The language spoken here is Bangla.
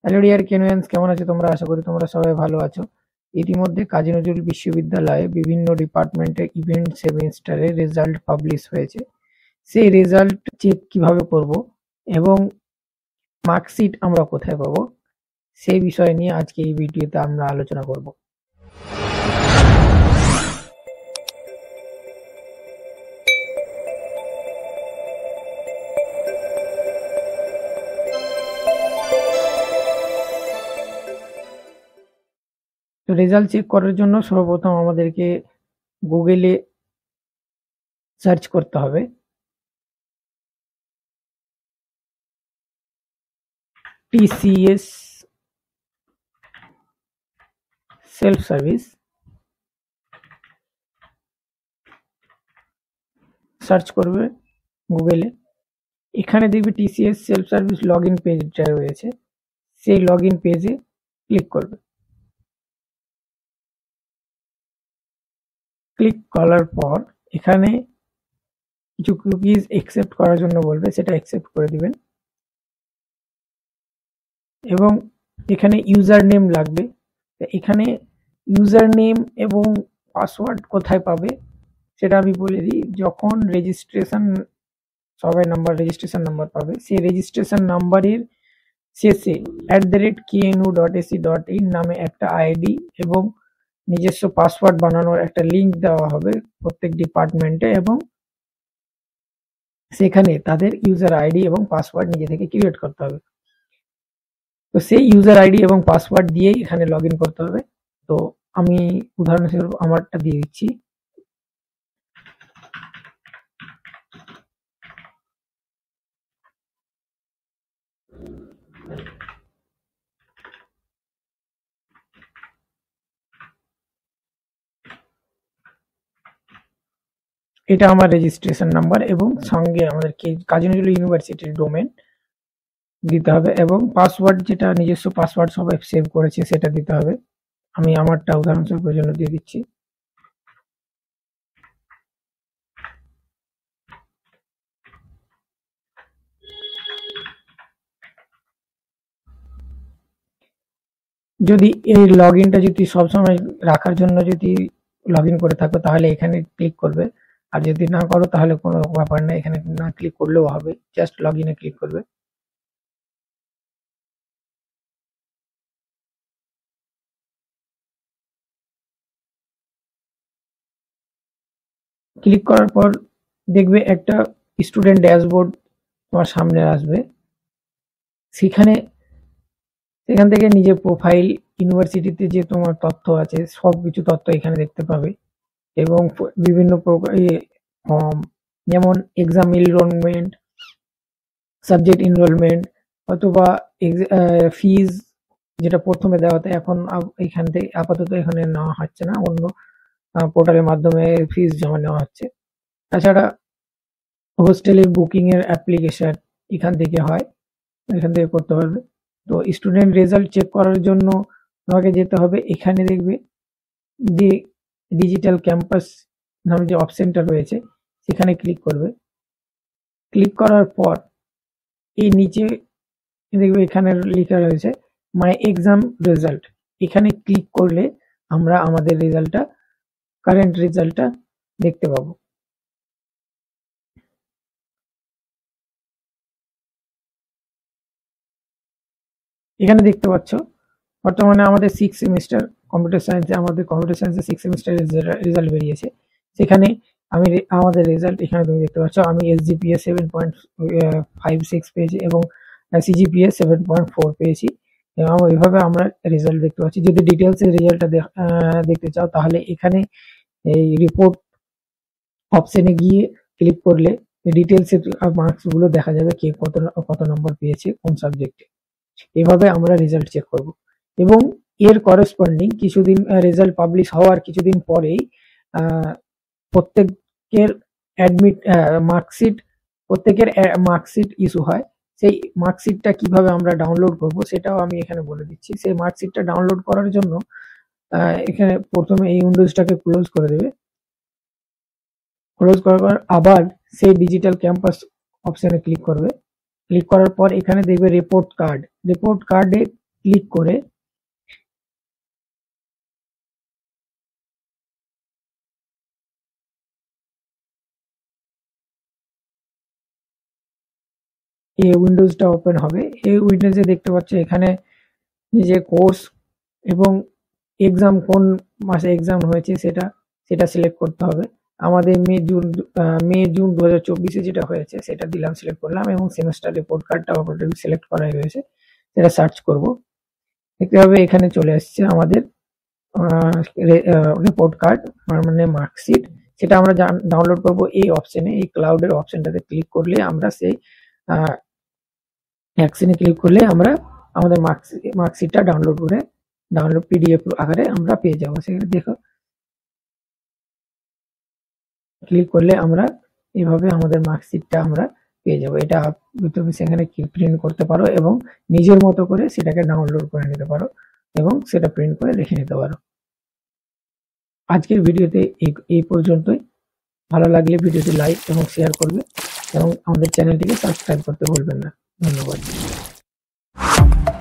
হ্যালো ডিয়ার কেনুয়ান্স, কেমন আছো তোমরা? আশা করি তোমরা সবাই ভালো আছো। ইতিমধ্যে কাজী নজরুল বিশ্ববিদ্যালয়ে বিভিন্ন ডিপার্টমেন্টের ইভেন্ট সেমিস্টারের রেজাল্ট পাবলিশ হয়েছে। সেই রেজাল্ট চেক কিভাবে করব এবং মার্কশিট আমরা কোথায় পাবো, সেই বিষয় নিয়ে আজকে এই ভিডিওতে আমরা আলোচনা করব। তো রেজাল্ট চেক করার জন্য সর্বপ্রথম আমাদেরকে গুগলে সার্চ করতে হবে TCS সেলফ সার্ভিস। সার্চ করবে গুগলে, এখানে দেখবে TCS self service log in পেজটা রয়েছে, সেই লগ ইন পেজে ক্লিক করবে। ক্লিক করার পর এখানে কিছু কুকিজ অ্যাকসেপ্ট করার জন্য বলবে, সেটা অ্যাকসেপ্ট করে দিবেন এবং এখানে ইউজার নেম লাগবে। এখানে ইউজার নেম এবং পাসওয়ার্ড কোথায় পাবে সেটা আমি বলে দিই। যখন রেজিস্ট্রেশন রেজিস্ট্রেশন নাম্বার পাবে, সেই রেজিস্ট্রেশন নাম্বারের শেষে @knu.ac.in নামে একটা আইডি এবং নিজস্ব পাসওয়ার্ড বানানোর একটা লিঙ্ক দেওয়া হবে প্রত্যেক ডিপার্টমেন্টে, এবং সেখানে তাদের ইউজার আইডি এবং পাসওয়ার্ড নিজে থেকে ক্রিয়েট করতে হবে। তো সেই ইউজার আইডি এবং পাসওয়ার্ড দিয়েই এখানে লগ ইন করতে হবে। তো আমি উদাহরণস্বরূপ আমারটা দিয়ে দিচ্ছি। এটা আমার রেজিস্ট্রেশন নাম্বার এবং সঙ্গে আমাদের কাজী নজরুল ইউনিভার্সিটির ডোমেন দিতে হবে এবং পাসওয়ার্ড, যেটা নিজস্ব পাসওয়ার্ড সবাই সেভ করেছে, সেটা দিতে হবে। আমি আমারটা উদাহরণস্বরূপের জন্য দিয়ে দিচ্ছি। যদি এই লগ ইনটা যদি সবসময় রাখার জন্য যদি লগ ইন করে থাকো তাহলে এখানে ক্লিক করবে, আর যদি না করো তাহলে কোনো ব্যাপার না, এখানে না ক্লিক করলেও হবে, জাস্ট লগ ইনে ক্লিক করবে। ক্লিক করার পর দেখবে একটা স্টুডেন্ট ড্যাশবোর্ড তোমার সামনে আসবে। সেখান থেকে নিজের প্রোফাইল, ইউনিভার্সিটিতে যে তোমার তথ্য আছে সবকিছু তথ্য এখানে দেখতে পাবে এবং বিভিন্ন ফর্ম, যেমন এক্সাম এনরোলমেন্ট, সাবজেক্ট এনরোলমেন্ট অথবা ফিজ, যেটা প্রথমে দেওয়া হতো এখন এখান থেকে আপাতত এখানে নেওয়া হচ্ছে না, অন্য পোর্টালের মাধ্যমে ফিজ জমা নেওয়া হচ্ছে। তাছাড়া হোস্টেলের বুকিং এর অ্যাপ্লিকেশন এখান থেকে হয়, এখান থেকে করতে পারবে। তো স্টুডেন্ট রেজাল্ট চেক করার জন্য তোমাকে যেতে হবে, এখানে দেখবে যে ডিজিটাল ক্যাম্পাস নামে যে অপশনটা রয়েছে সেখানে ক্লিক করবে। ক্লিক করার পর এই নিচে দেখবে এখানে লেখা রয়েছে মাই এক্সাম রেজাল্ট, এখানে ক্লিক করলে আমরা আমাদের রেজাল্টটা, কারেন্ট রেজাল্টটা দেখতে পাবো। এখানে দেখতে পাচ্ছ বর্তমানে আমাদের 6 সেমিস্টার কম্পিউটার সায়েন্সে 6 সেমিস্টারের রেজাল্ট বেরিয়েছে। সেখানে আমি আমাদের রেজাল্ট এখানে তুমি দেখতে পাচ্ছ, আমি SGPA 7.56 পেয়েছি এবং CGPA 7.4 পেয়েছি এবং এইভাবে আমরা রেজাল্ট দেখতে পাচ্ছি। যদি ডিটেলসের রেজাল্টটা দেখতে চাও তাহলে এখানে এই রিপোর্ট অপশনে গিয়ে ক্লিক করলে ডিটেলসের মার্কসগুলো দেখা যাবে, কে কত নম্বর পেয়েছে কোন সাবজেক্টে। এভাবে আমরা রেজাল্ট চেক করব এবং এর করেসপন্ডিং কিছুদিন রেজাল্ট পাবলিশ হওয়ার কিছুদিন পরেই প্রত্যেকের মার্কশিট ইস্যু হয়। সেই মার্কশিটটা কিভাবে আমরা ডাউনলোড করব সেটাও আমি এখানে বলে দিচ্ছি। সেই মার্কশিটটা ডাউনলোড করার জন্য এখানে প্রথমে এই উইন্ডোজটাকে ক্লোজ করে দেবে। ক্লোজ করার পর আবার সেই ডিজিটাল ক্যাম্পাস অপশনে ক্লিক করবে। ক্লিক করার পর এখানে দেখবে রিপোর্ট কার্ডে ক্লিক করে এই উইন্ডোজটা ওপেন হবে। এই উইন্ডোজে দেখতে পাচ্ছ এখানে নিজের কোর্স এবং এক্সাম কোন মাসে এক্সাম হয়েছে সেটা সিলেক্ট করতে হবে। আমাদের মে জুন 2024 যেটা হয়েছে সেটা দিলাম, সিলেক্ট করলাম এবং সেমেস্টার রিপোর্ট কার্ডটা অলরেডি সিলেক্ট করা রয়েছে, সেটা সার্চ করব। দেখতে হবে এখানে চলে আসছে আমাদের রিপোর্ট কার্ড মানে মার্কশিট। সেটা আমরা ডাউনলোড করব এই অপশনে, এই ক্লাউডের অপশনটাতে ক্লিক করলে আমরা সেই অ্যাকশনে ক্লিক করলে আমরা আমাদের মার্কশিটটা ডাউনলোড পিডিএফ আকারে আমরা পেয়ে যাবো। সেখানে দেখো ক্লিক করলে আমরা এভাবে আমাদের মার্কশিটটা আমরা পেয়ে যাবো। এটা তুমি সেখানে প্রিন্ট করতে পারো এবং নিজের মতো করে সেটাকে ডাউনলোড করে নিতে পারো এবং সেটা প্রিন্ট করে রেখে নিতে পারো। আজকের ভিডিওতে এই পর্যন্তই। ভালো লাগলে ভিডিওটি লাইক এবং শেয়ার করবে এবং আমাদের চ্যানেলটিকে সাবস্ক্রাইব করতে ভুলবেন না। ধন্যবাদ।